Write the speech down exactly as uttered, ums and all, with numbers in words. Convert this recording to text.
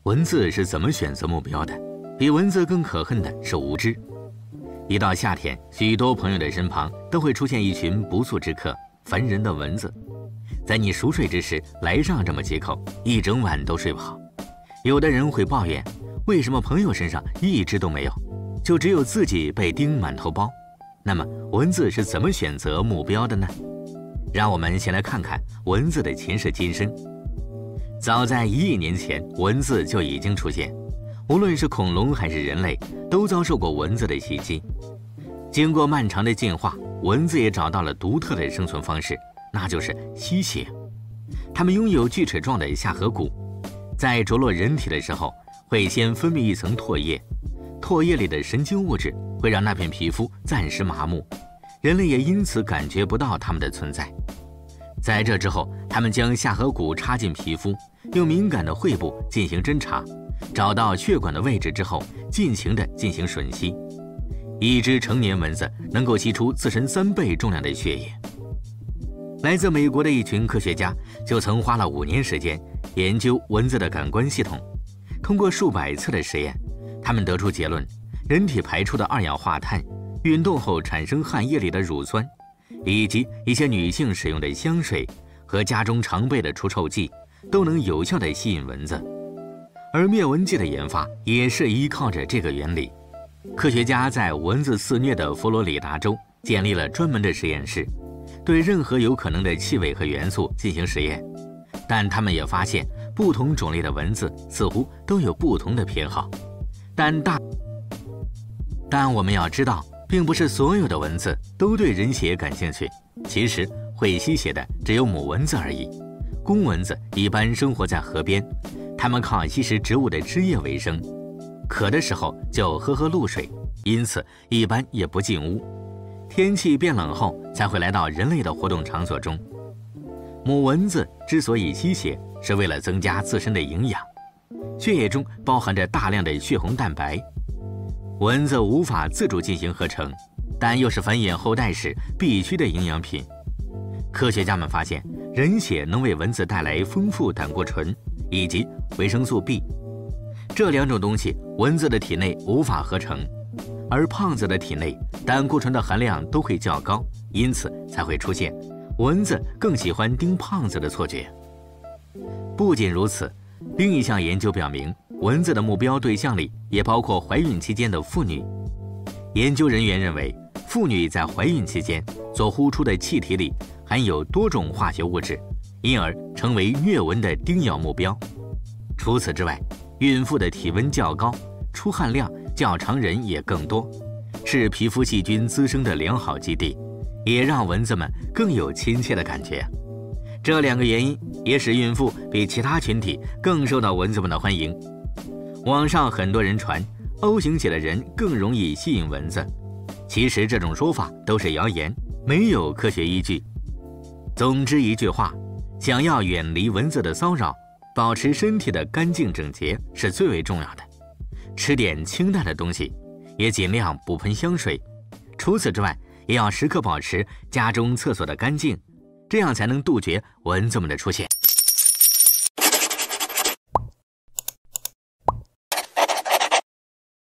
蚊子是怎么选择目标的？比蚊子更可恨的是无知。一到夏天，许多朋友的身旁都会出现一群不速之客——烦人的蚊子。在你熟睡之时，来上这么几口，一整晚都睡不好。有的人会抱怨，为什么朋友身上一只都没有，就只有自己被叮满头包？那么蚊子是怎么选择目标的呢？让我们先来看看蚊子的前世今生。早在一亿年前，蚊子就已经出现，无论是恐龙还是人类，都遭受过蚊子的袭击。经过漫长的进化，蚊子也找到了独特的生存方式，那就是吸血。它们拥有锯齿状的下颌骨，在着落人体的时候，会先分泌一层唾液，唾液里的神经物质会让那片皮肤暂时麻木，人类也因此感觉不到它们的存在。在这之后，它们将下颌骨插进皮肤，用敏感的喙部进行侦查，找到血管的位置之后，尽情地进行吮吸。一只成年蚊子能够吸出自身三倍重量的血液。来自美国的一群科学家就曾花了五年时间研究蚊子的感官系统。通过数百次的实验，他们得出结论：人体排出的二氧化碳、运动后产生汗液里的乳酸，以及一些女性使用的香水和家中常备的除臭剂，都能有效地吸引蚊子。而灭蚊剂的研发也是依靠着这个原理。科学家在蚊子肆虐的佛罗里达州建立了专门的实验室，对任何有可能的气味和元素进行实验。但他们也发现，不同种类的蚊子似乎都有不同的偏好。但大，但我们要知道，并不是所有的蚊子都对人血感兴趣。其实会吸血的只有母蚊子而已。公蚊子一般生活在河边，它们靠吸食植物的汁液为生，渴的时候就喝喝露水，因此一般也不进屋。天气变冷后才会来到人类的活动场所中。母蚊子之所以吸血，是为了增加自身的营养。血液中包含着大量的血红蛋白，蚊子无法自主进行合成，但又是繁衍后代时必须的营养品。科学家们发现，人血能为蚊子带来丰富胆固醇以及维生素 B， 这两种东西蚊子的体内无法合成，而胖子的体内胆固醇的含量都会较高，因此才会出现蚊子更喜欢叮胖子的错觉。不仅如此，另一项研究表明，蚊子的目标对象里也包括怀孕期间的妇女。研究人员认为，妇女在怀孕期间所呼出的气体里含有多种化学物质，因而成为虐蚊的叮咬目标。除此之外，孕妇的体温较高，出汗量较常人也更多，是皮肤细菌滋生的良好基地，也让蚊子们更有亲切的感觉。这两个原因也使孕妇比其他群体更受到蚊子们的欢迎。网上很多人传 O 型血的人更容易吸引蚊子，其实这种说法都是谣言，没有科学依据。总之一句话，想要远离蚊子的骚扰，保持身体的干净整洁是最为重要的。吃点清淡的东西，也尽量不喷香水。除此之外，也要时刻保持家中厕所的干净，这样才能杜绝蚊子们的出现。